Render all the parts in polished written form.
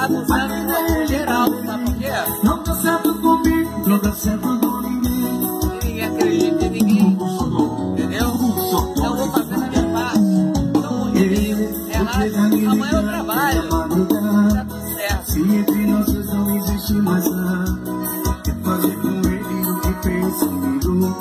abusando um pouco geral, sabe por quê? Não dá certo comigo, não dá certo com ninguém. Ninguém acredita em ninguém, entendeu? Então vou fazer a minha parte. Então, relaxa, amanhã eu trabalho. Tá tudo certo. Se entre nós não existe mais nada, quer fazer com ele o que fez comigo.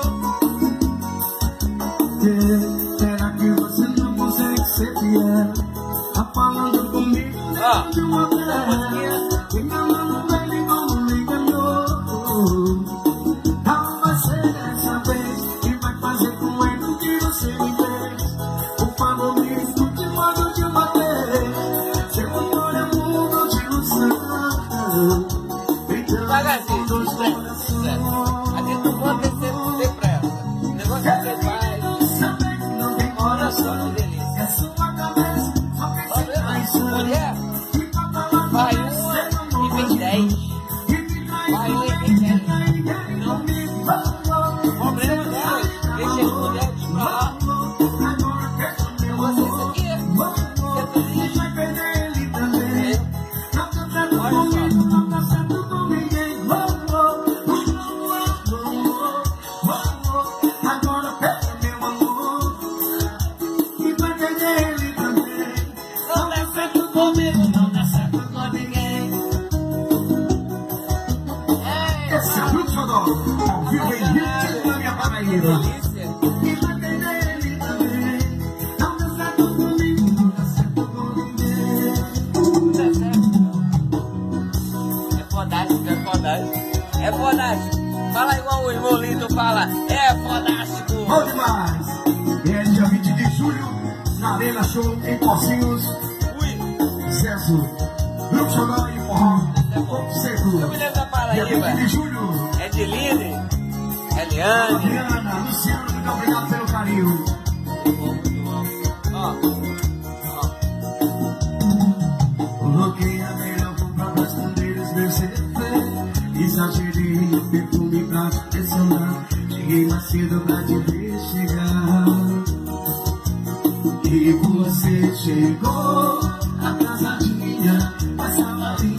Será que você não consegue ser fiel? Tá falando comigo de uma vez, enganando ele como me enganou. Não vai ser dessa vez que vai fazer com ele o que você me fez. Por favor, me escute modo de bater. Seu amor é mundo de ilusão. Devagarzinho, a gente não pode descer pra ela. O negócio é que você vai. Olha só que delícia. Mulher, vai uma e vem 10. Vai uma e vem 10. Não. O problema dela, deixa as mulheres pra lá. Você isso aqui, você feliz. Olha só. Não dá certo com ninguém. Esse é o Grupo Xodó, ao vivo em Rio de Janeiro e Paraíba. Não dá certo comigo, não dá certo com ninguém. Não dá certo. É fodástico, é fodástico. É fodástico. Fala igual o irmão Lindo fala. É fodástico. Bom demais. É dia 20 de julho, na Arena Show, em Pocinhos. Sucesso, Grupo Xodó e Forró. Seco. Eu me lembro da Paraíba. Dia 20 de julho. É de Líder, Eliane. Adriana, Luciano, muito obrigado pelo carinho. Muito bom. Ó. Coloquei a melhor roupa pra esconder os meus defeitos. Exagerei o perfume pra te impressionar. Cheguei mais cedo pra te ver chegar. E você chegou atrasadinha, mas tava linda.